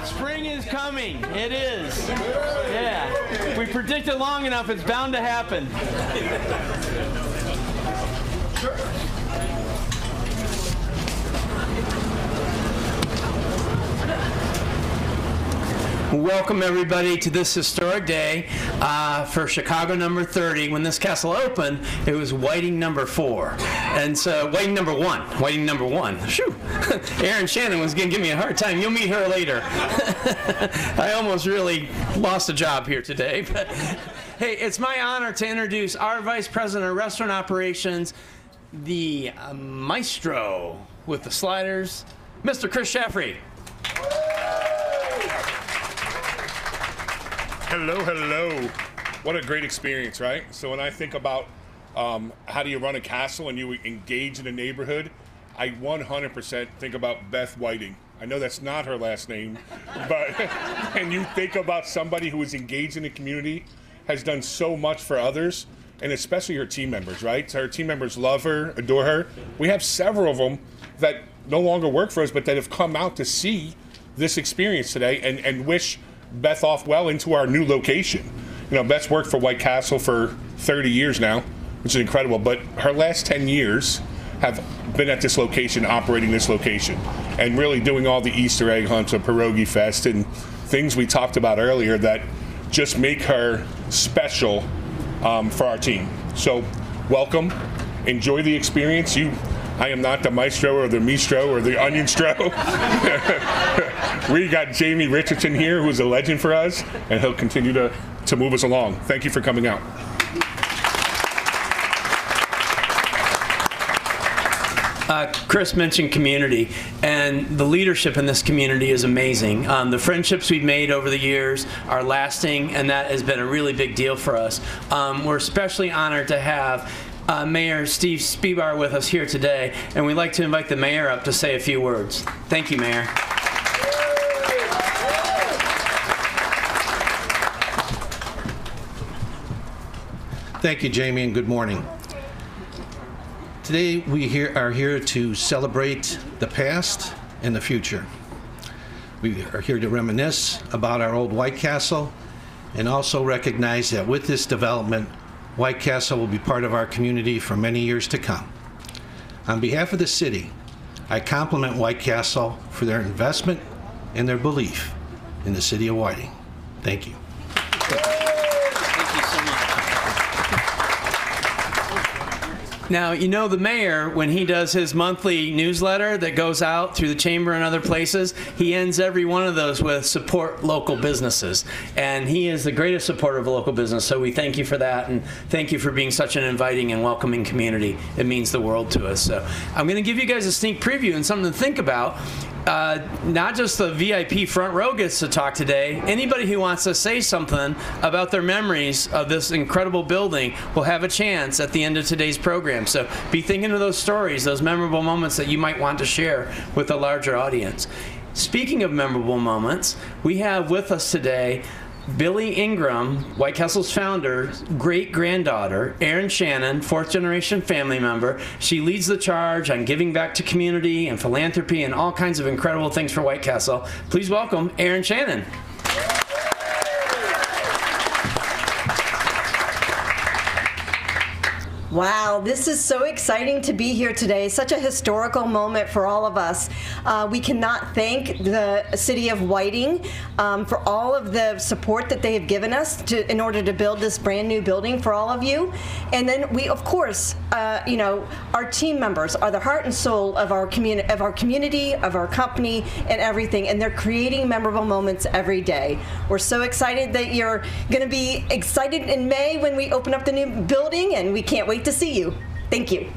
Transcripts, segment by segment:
Spring is coming. It is. Yeah. If we predict it long enough, it's bound to happen. Welcome everybody to this historic day for Chicago number 30. When this castle opened, it was Whiting number 4. And so, Whiting number 1. Shoo! Erin Shannon was going to give me a hard time. You'll meet her later. I almost really lost a job here today. But hey, it's my honor to introduce our Vice President of Restaurant Operations, the maestro with the sliders, Mr. Chris Shaffrey. Hello, hello. What a great experience, right? So when I think about how do you run a castle and you engage in a neighborhood, I 100% think about Beth Whiting. I know that's not her last name, but and you think about somebody who is engaged in the community, has done so much for others, and especially her team members, right? So her team members love her, adore her. We have several of them that no longer work for us, but that have come out to see this experience today and wish Beth off well into our new location. You know, Beth's worked for White Castle for 30 years now, which is incredible, but her last 10 years have been at this location, operating this location, and really doing all the Easter egg hunts of Pierogi Fest and things we talked about earlier that just make her special for our team. So welcome, enjoy the experience. I am not the maestro or the mistro or the onion stro. We got Jamie Richardson here, who's a legend for us, and he'll continue to move us along. Thank you for coming out. Chris mentioned community, and the leadership in this community is amazing. The friendships we've made over the years are lasting, and that has been a really big deal for us. We're especially honored to have Mayor Steve Spebar with us here today, and we'd like to invite the mayor up to say a few words. Thank you, Mayor. Thank you, Jamie, and good morning. Today we are here to celebrate the past and the future. We are here to reminisce about our old White Castle and also recognize that with this development, White Castle will be part of our community for many years to come. On behalf of the city, I compliment White Castle for their investment and their belief in the city of Whiting. Thank you. Now, you know the mayor, when he does his monthly newsletter that goes out through the chamber and other places, he ends every one of those with support local businesses. And he is the greatest supporter of local business, so we thank you for that, and thank you for being such an inviting and welcoming community. It means the world to us. So I'm going to give you guys a sneak preview and something to think about. Not just the VIP front row gets to talk today. Anybody who wants to say something about their memories of this incredible building will have a chance at the end of today's program. So be thinking of those stories, those memorable moments that you might want to share with a larger audience. Speaking of memorable moments, we have with us today Billy Ingram, White Castle's founder, great-granddaughter, Erin Shannon, fourth-generation family member. She leads the charge on giving back to community and philanthropy and all kinds of incredible things for White Castle. Please welcome Erin Shannon. Wow, this is so exciting to be here today. Such a historical moment for all of us. We cannot thank the city of Whiting for all of the support that they have given us in order to build this brand new building for all of you. And then we, of course, our team members are the heart and soul of our community, of our company, and everything. And they're creating memorable moments every day. We're so excited that you're going to be excited in May when we open up the new building, and we can't wait to see you. Thank you.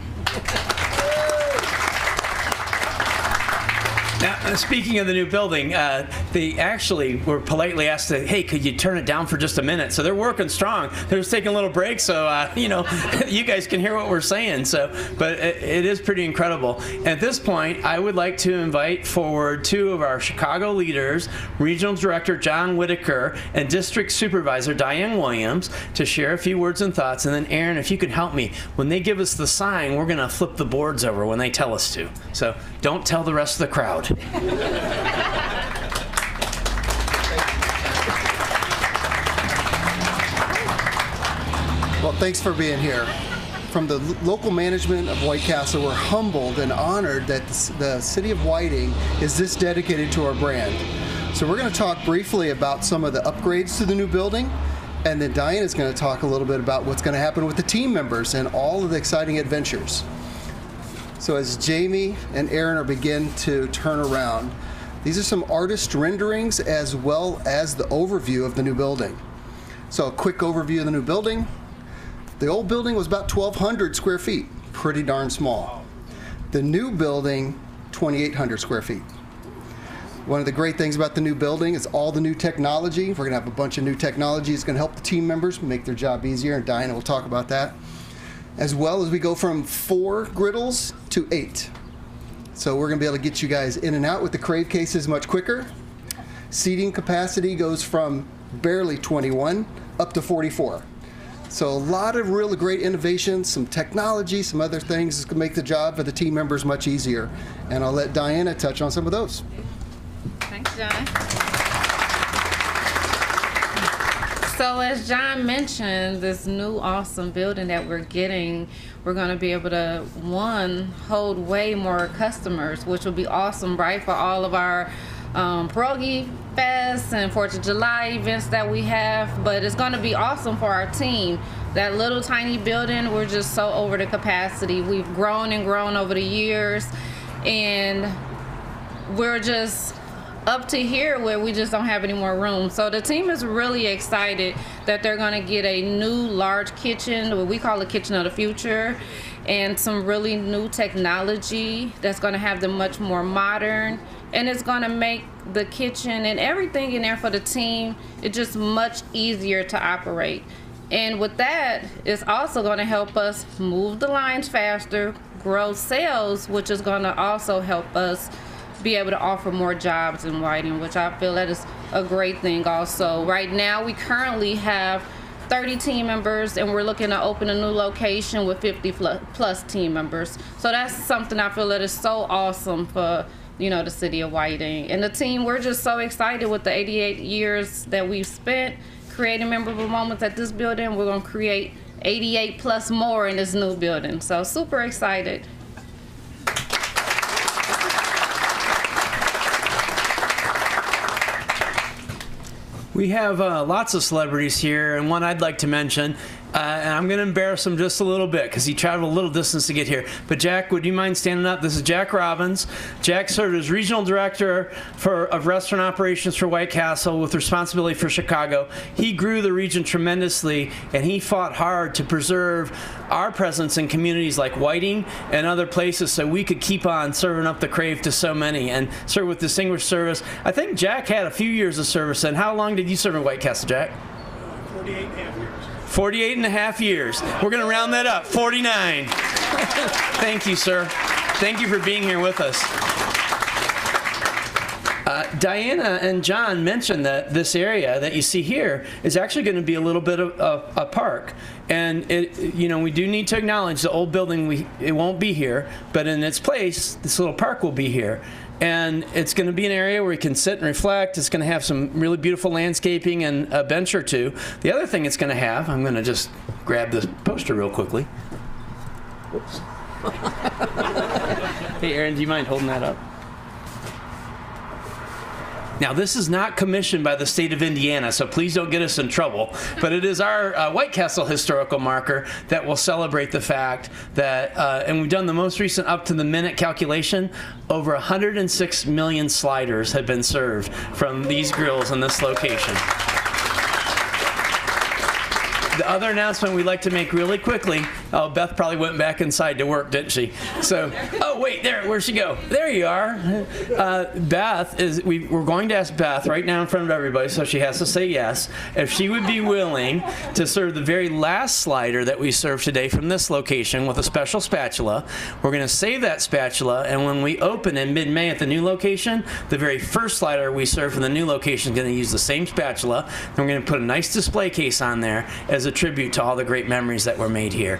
Now, speaking of the new building, they actually were politely asked to, hey, could you turn it down for just a minute? So they're working strong. They're just taking a little break, so you guys can hear what we're saying. So, but it is pretty incredible. At this point, I would like to invite forward two of our Chicago leaders, Regional Director John Whitaker and District Supervisor Diane Williams, to share a few words and thoughts. And then, Erin, if you could help me, when they give us the sign, we're going to flip the boards over when they tell us to. So don't tell the rest of the crowd. Well, thanks for being here. From the local management of White Castle, we're humbled and honored that the City of Whiting is this dedicated to our brand. So we're going to talk briefly about some of the upgrades to the new building, and then Diana's going to talk a little bit about what's going to happen with the team members and all of the exciting adventures. So as Jamie and Aaron are begin to turn around, these are some artist renderings as well as the overview of the new building. So a quick overview of the new building. The old building was about 1,200 square feet, pretty darn small. The new building, 2,800 square feet. One of the great things about the new building is all the new technology. We're gonna have a bunch of new technology. It's gonna help the team members make their job easier, and Diana will talk about that. As well as we go from 4 griddles to 8. So we're gonna be able to get you guys in and out with the crave cases much quicker. Seating capacity goes from barely 21 up to 44. So a lot of really great innovations, some technology, some other things that can make the job for the team members much easier. And I'll let Diana touch on some of those. Thanks, John. So as John mentioned, this new awesome building that we're getting, we're going to be able to, one, hold way more customers, which will be awesome, right, for all of our Pierogi Fest and 4th of July events that we have, but it's going to be awesome for our team. That little tiny building, we're just so over the capacity. We've grown and grown over the years, and we're just up to here where we just don't have any more room. So the team is really excited that they're going to get a new large kitchen, what we call a kitchen of the future, and some really new technology that's going to have them much more modern. And it's going to make the kitchen and everything in there for the team, it's just much easier to operate. And with that, it's also going to help us move the lines faster, grow sales, which is going to also help us be able to offer more jobs in Whiting, which I feel that is a great thing also. Right now, we currently have 30 team members, and we're looking to open a new location with 50 plus team members. So that's something I feel that is so awesome for, you know, the city of Whiting. And the team, we're just so excited with the 88 years that we've spent creating memorable moments at this building. We're going to create 88 plus more in this new building. So super excited. We have lots of celebrities here, and one I'd like to mention, and I'm going to embarrass him just a little bit because he traveled a little distance to get here. But Jack, would you mind standing up? This is Jack Robbins. Jack served as Regional Director of Restaurant Operations for White Castle with responsibility for Chicago. He grew the region tremendously, and he fought hard to preserve our presence in communities like Whiting and other places so we could keep on serving up the crave to so many and serve with distinguished service. I think Jack had a few years of service. And how long did you serve in White Castle, Jack? 48 and a half years. 48 and a half years. We're going to round that up. 49. Thank you, sir. Thank you for being here with us. Diana and John mentioned that this area that you see here is actually going to be a little bit of a park. And you know, we do need to acknowledge the old building, it won't be here, but in its place, this little park will be here. And it's going to be an area where you can sit and reflect. It's going to have some really beautiful landscaping and a bench or two. The other thing it's going to have, I'm going to just grab this poster real quickly. Whoops. Hey, Aaron, do you mind holding that up? Now, this is not commissioned by the state of Indiana, so please don't get us in trouble. But it is our White Castle historical marker that will celebrate the fact that, and we've done the most recent up-to-the-minute calculation, over 106 million sliders have been served from these grills in this location. The other announcement we'd like to make really quickly, oh, Beth probably went back inside to work, didn't she? So, oh, wait, there, where'd she go? There you are. Beth is, we're going to ask Beth right now in front of everybody, so she has to say yes, if she would be willing to serve the very last slider that we served today from this location with a special spatula. We're going to save that spatula, and when we open in mid-May at the new location, the very first slider we serve from the new location is going to use the same spatula, and we're going to put a nice display case on there as a tribute to all the great memories that were made here.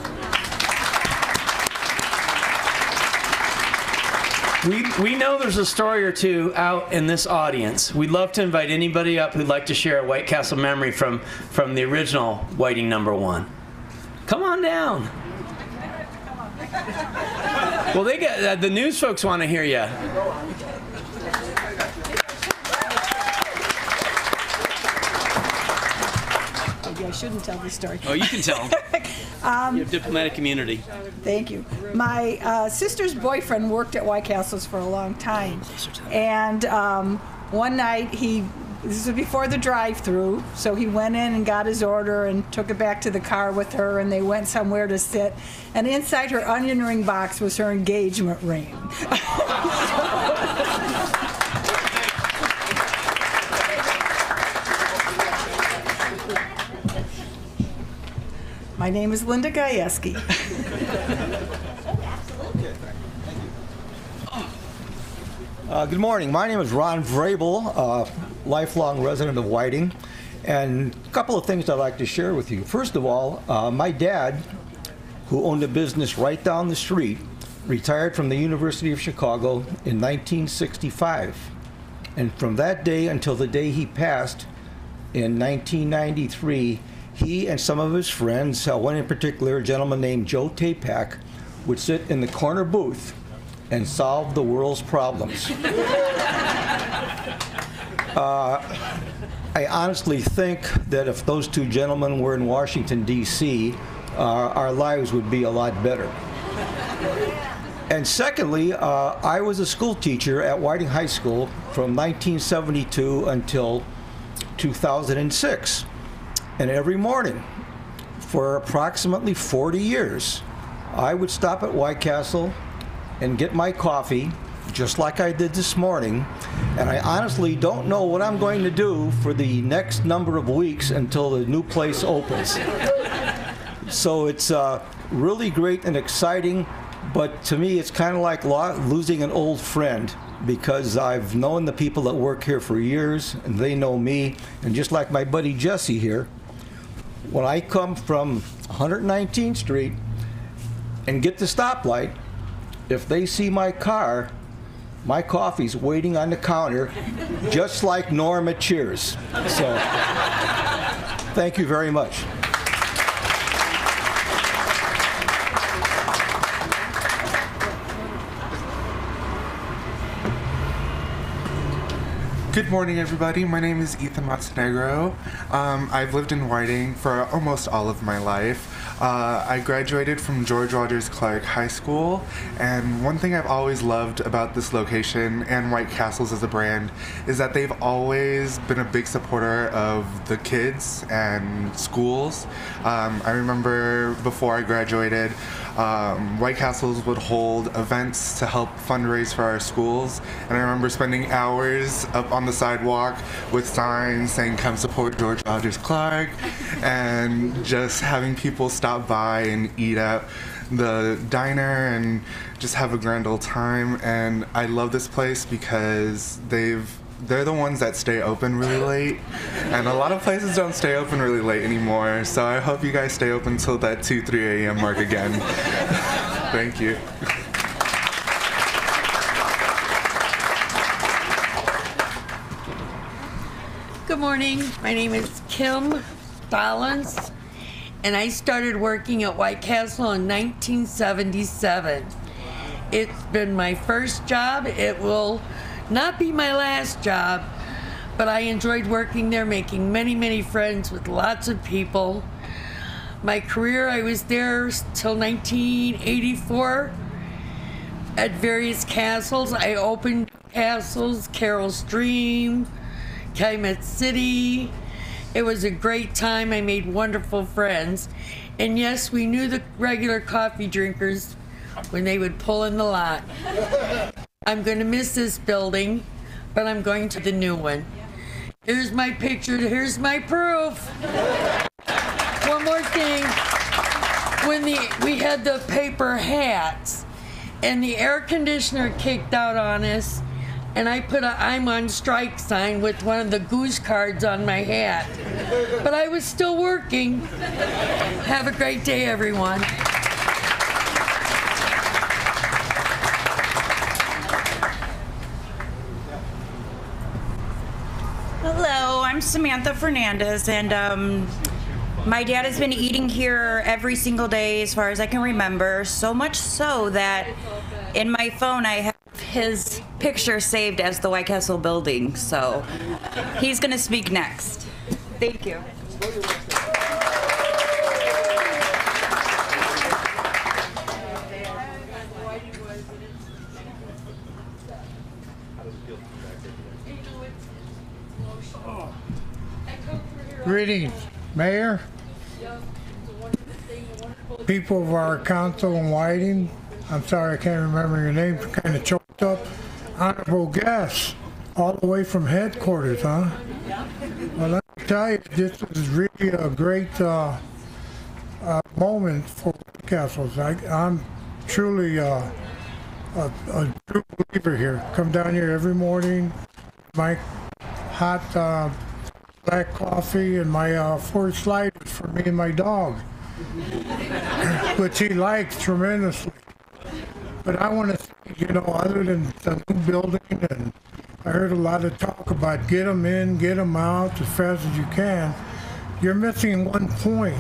We know there's a story or two out in this audience. We'd love to invite anybody up who'd like to share a White Castle memory from the original Whiting #1. Come on down. Well, they got the news folks want to hear you. Maybe I shouldn't tell this story. Oh, you can tell. You have diplomatic immunity. Thank you. My sister's boyfriend worked at White Castles for a long time, and one night this was before the drive-through, so he went in and got his order and took it back to the car with her, and they went somewhere to sit, and inside her onion ring box was her engagement ring. My name is Linda Gajewski. Good morning. My name is Ron Vrabel, lifelong resident of Whiting, and a couple of things I'd like to share with you. First of all, my dad, who owned a business right down the street, retired from the University of Chicago in 1965. And from that day until the day he passed in 1993, he and some of his friends, one in particular, a gentleman named Joe Tapak, would sit in the corner booth and solve the world's problems. I honestly think that if those two gentlemen were in Washington, D.C., our lives would be a lot better. And secondly, I was a school teacher at Whiting High School from 1972 until 2006. And every morning, for approximately 40 years, I would stop at White Castle and get my coffee, just like I did this morning. And I honestly don't know what I'm going to do for the next number of weeks until the new place opens. So it's really great and exciting, but to me it's kind of like losing an old friend, because I've known the people that work here for years, and they know me. And just like my buddy Jesse here, when I come from 119th Street and get the stoplight, if they see my car, my coffee's waiting on the counter, just like Norm at Cheers. So, thank you very much. Good morning, everybody. My name is Ethan Montenegro. I've lived in Whiting for almost all of my life. I graduated from George Rogers Clark High School, and one thing I've always loved about this location and White Castles as a brand is that they've always been a big supporter of the kids and schools. I remember before I graduated, White Castles would hold events to help fundraise for our schools, and I remember spending hours up on the sidewalk with signs saying "Come support George Rogers Clark," and just having people stop by and eat at the diner and just have a grand old time. And I love this place because they're the ones that stay open really late, and a lot of places don't stay open really late anymore, so I hope you guys stay open till that 2-3 a.m. mark again. Thank you. Good morning. My name is Kim Dollins, and I started working at White Castle in 1977. It's been my first job. It will not be my last job, but I enjoyed working there, making many, many friends with lots of people. My career, I was there till 1984 at various castles. I opened castles, Carol's Dream, Calumet City. It was a great time. I made wonderful friends. And yes, we knew the regular coffee drinkers when they would pull in the lot. I'm going to miss this building, but I'm going to the new one. Here's my picture. Here's my proof. One more thing. When we had the paper hats, and the air conditioner kicked out on us, and I put a "I'm on strike" sign with one of the goose cards on my hat. But I was still working. Have a great day, everyone. Hello, I'm Samantha Fernandez, and My dad has been eating here every single day as far as I can remember, so much so that in my phone I have his picture saved as the White Castle building, so he's going to speak next. Thank you. Greetings, Mayor, people of our council in Whiting. I'm sorry I can't remember your name, kind of choked up. Honorable guests, all the way from headquarters, huh? Well, let me tell you, this is really a great moment for castles. I'm truly a true believer here. Come down here every morning, my hot black coffee and my 4 sliders for me and my dog, which he likes tremendously. But I want to say, other than the new building, and I heard a lot of talk about get them in, get them out as fast as you can, you're missing one point.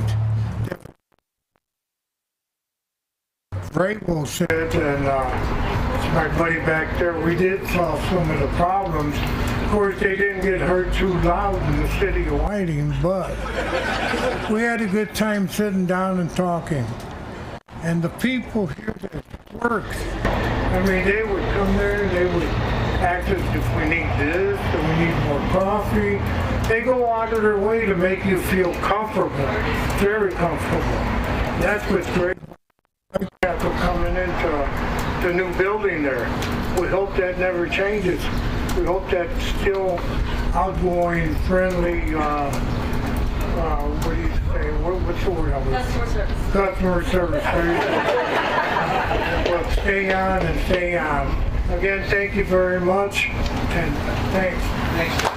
Vrabel said, and my buddy back there, we did solve some of the problems. Of course, they didn't get heard too loud in the city of Whiting, but we had a good time sitting down and talking. And the people here that work, they would come there, they would ask us if we need this, or we need more coffee. They go out of their way to make you feel comfortable, very comfortable. That's what's great. After coming into the new building there, we hope that never changes. We hope that still outgoing, friendly, what do you say? What's the word? Customer service. Customer service. Well, stay on and stay on. Again, thank you very much, and thanks. Thanks.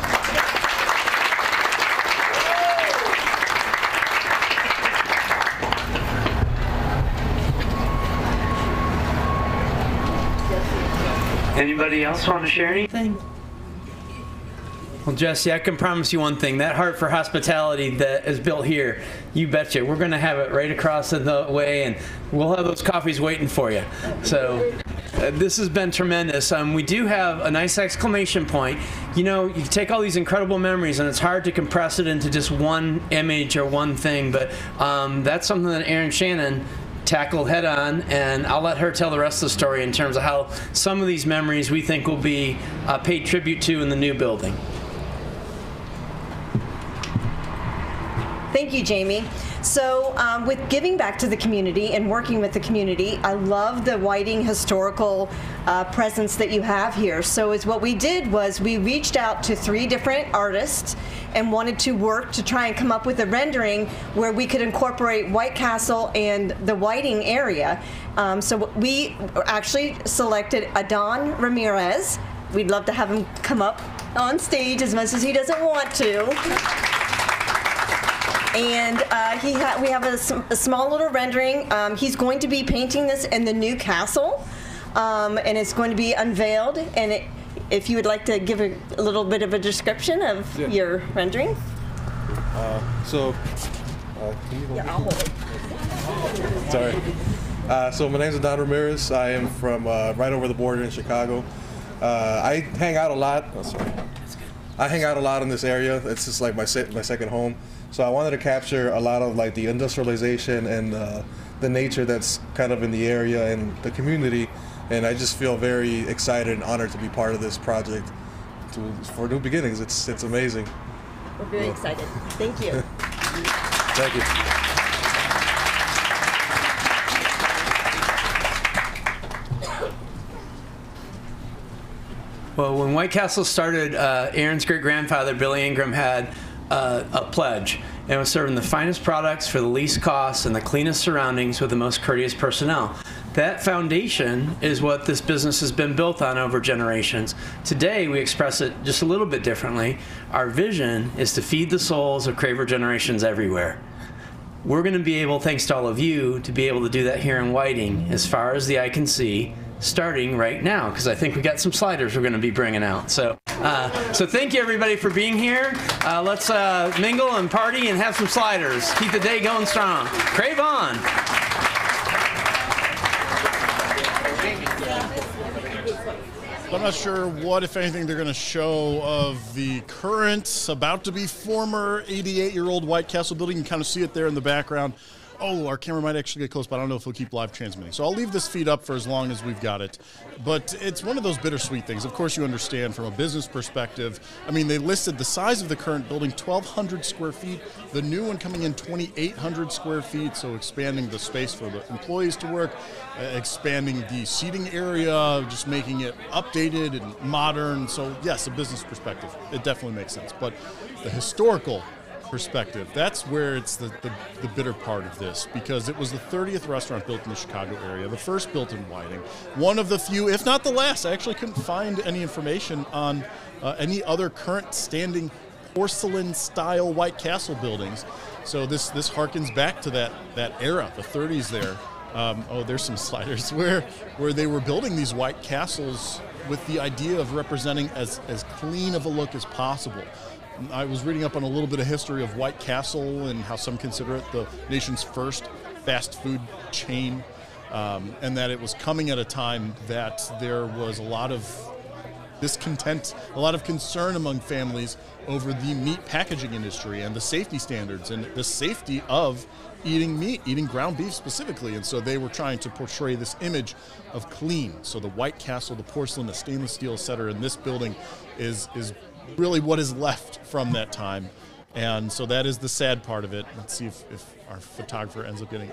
Anybody else want to share anything? Well, Jesse, I can promise you one thing. That heart for hospitality that is built here, you betcha. We're going to have it right across the way, and we'll have those coffees waiting for you. So this has been tremendous. We do have a nice exclamation point. You take all these incredible memories, and it's hard to compress it into just one image or one thing, but that's something that Erin Shannon tackled head on, and I'll let her tell the rest of the story in terms of how some of these memories we think will be paid tribute to in the new building. Thank you, Jamie. So with giving back to the community and working with the community, I love the Whiting historical presence that you have here. So what we did was we reached out to 3 different artists and wanted to work to try and come up with a rendering where we could incorporate White Castle and the Whiting area. So we actually selected Adon Ramirez. We'd love to have him come up on stage as much as he doesn't want to. And we have a small little rendering. He's going to be painting this in the new castle, and it's going to be unveiled. And if you would like to give a little bit of a description of your rendering. Can you go? Yeah, I'll hold it. Sorry. So my name is Adon Ramirez. I am from right over the border in Chicago. I hang out a lot. I hang out a lot in this area. It's just like my second home. So I wanted to capture a lot of like the industrialization and the nature that's kind of in the area and the community. And I just feel very excited and honored to be part of this project for New Beginnings. It's amazing. We're very excited. Thank you. Thank you. Well, when White Castle started, Aaron's great-grandfather, Billy Ingram, had a pledge. And it was serving the finest products for the least cost and the cleanest surroundings with the most courteous personnel. That foundation is what this business has been built on over generations. Today, we express it just a little bit differently. Our vision is to feed the souls of Craver generations everywhere. We're going to be able, thanks to all of you, to be able to do that here in Whiting as far as the eye can see, starting right now, because I think we got some sliders we're going to be bringing out. So thank you everybody for being here. Let's mingle and party and have some sliders. Keep the day going strong. Crave on. I'm not sure what, if anything, they're going to show of the current, about to be former 88-year-old White Castle building. You can kind of see it there in the background. Oh, our camera might actually get close, but I don't know if we'll keep live transmitting. So I'll leave this feed up for as long as we've got it. But it's one of those bittersweet things. Of course, you understand from a business perspective. I mean, they listed the size of the current building, 1,200 square feet. The new one coming in 2,800 square feet, so expanding the space for the employees to work, expanding the seating area, just making it updated and modern. So yes, a business perspective, it definitely makes sense. But the historical perspective, that's where it's the bitter part of this, because it was the 30th restaurant built in the Chicago area, the first built in Whiting, one of the few, if not the last. I actually couldn't find any information on any other current standing porcelain style White Castle buildings. So this harkens back to that era, the 30s there. Oh, there's some sliders where they were building these White Castles with the idea of representing as clean of a look as possible. I was reading up on a little bit of history of White Castle and how some consider it the nation's first fast food chain, and that it was coming at a time that there was a lot of discontent, a lot of concern among families over the meat packaging industry and the safety standards and the safety of eating meat, eating ground beef specifically. And so they were trying to portray this image of clean. So the White Castle, the porcelain, the stainless steel, et cetera, in this building is really what is left from that time. And so that is the sad part of it. Let's see if our photographer ends up getting,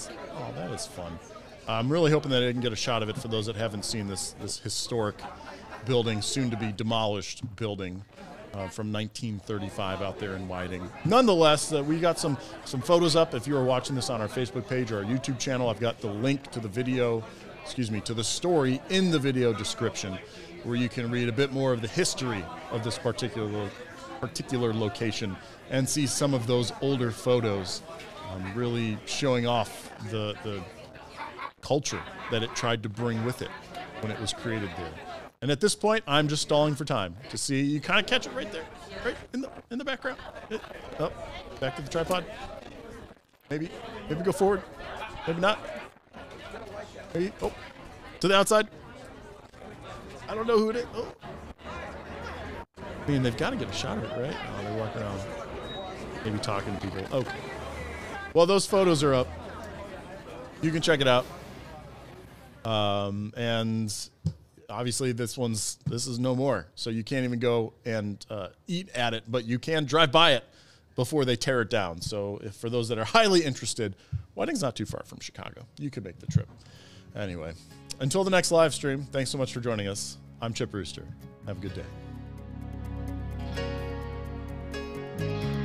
that is fun. I'm really hoping that I can get a shot of it for those that haven't seen this historic building, soon to be demolished building from 1935 out there in Whiting. Nonetheless, we got some photos up. If you are watching this on our Facebook page or our YouTube channel, I've got the link to the video, to the story in the video description, where you can read a bit more of the history of this particular location and see some of those older photos, really showing off the culture that it tried to bring with it when it was created there. And at this point, I'm just stalling for time to see. You kind of catch it right there, right in the background. Oh, back to the tripod. Maybe go forward. Maybe not. Maybe, to the outside. I don't know who it is. Oh. I mean, they've got to get a shot of it, right? Oh, they're walking around, maybe talking to people. Okay. Well, those photos are up. You can check it out. And obviously, this is no more. So you can't even go and eat at it, but you can drive by it before they tear it down. So for those that are highly interested, Whiting's not too far from Chicago. You could make the trip. Anyway, until the next live stream, thanks so much for joining us. I'm Chip Rooster. Have a good day.